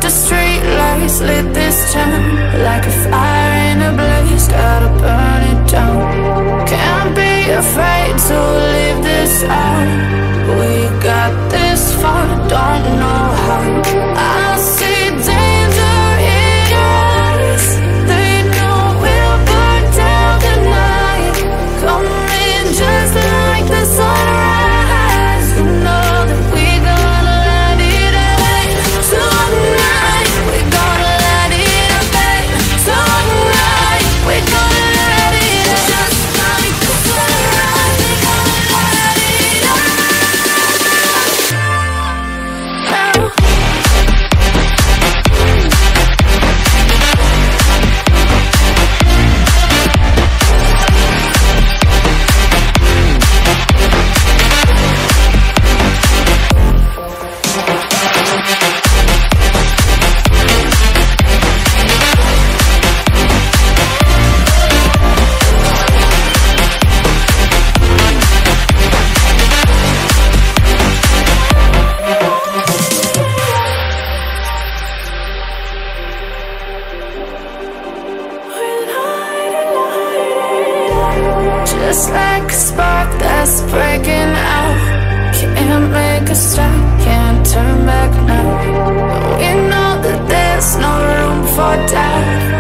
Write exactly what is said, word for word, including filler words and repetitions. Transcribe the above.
the street lights lit this town like a fire in a blaze, gotta burn it down. Can't be afraid to leave this out. We got this far, don't know how. I see danger in your eyes. They know we'll burn down the night. Coming just like the sunrise. You know that we gonna light it up tonight. We gonna light it up tonight. We gonna light it up just like the sunrise. We gonna light it up now. Just like a spark that's breaking out. Can't make a stop, can't turn back now. We know that there's no room for doubt.